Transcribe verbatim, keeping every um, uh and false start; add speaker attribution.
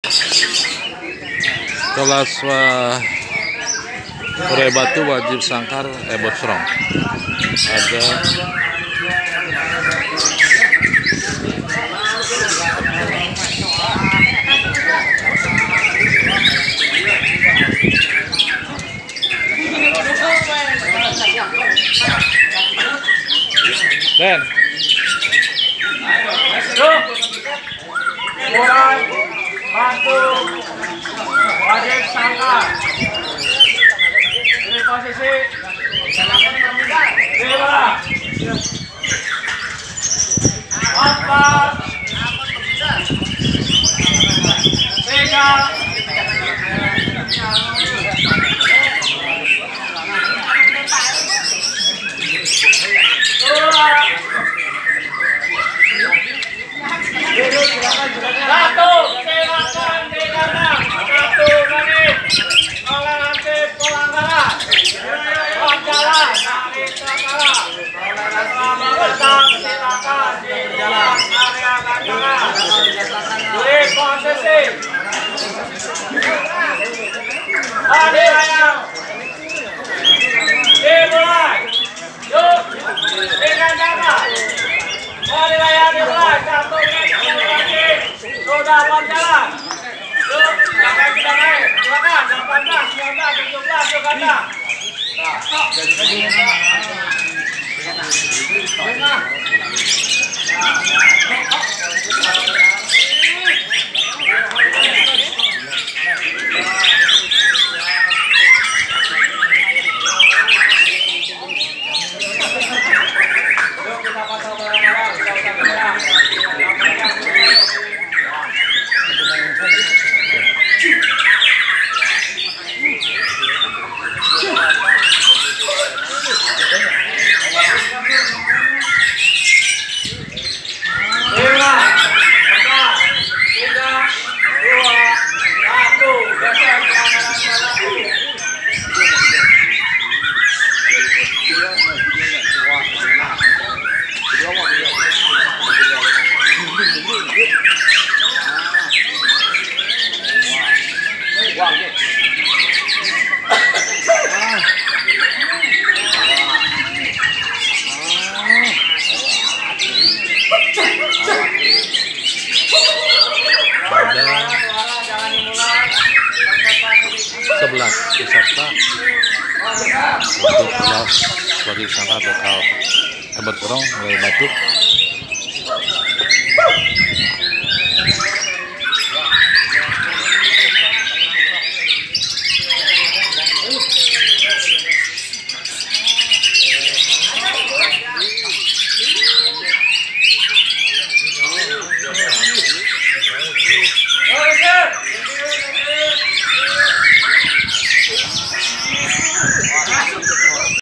Speaker 1: Kelas Kurai Batu wajib sangkar ebot serong. Ada Den.
Speaker 2: Kurai Batu wajib sangkar. Ini posisi lima, empat, tiga, satu, silakan digarang. Satu menit. Toleransi pelanggaran. Jalan dari segala. Selamat datang, silakan di dalam area gandangan. Beri posisi. Adi ayam. Dimulai. Yuk, di gandangan. Adi ayam dimulai. Satu menit lagi. Sudah berjalan. Yuk, jangan kita naik. Silakan, delapan belas, sembilan belas, tujuh belas, yuk gandang.
Speaker 1: sebelas peserta untuk kelas wajib sangkar bekal ebot serong Kurai Batu.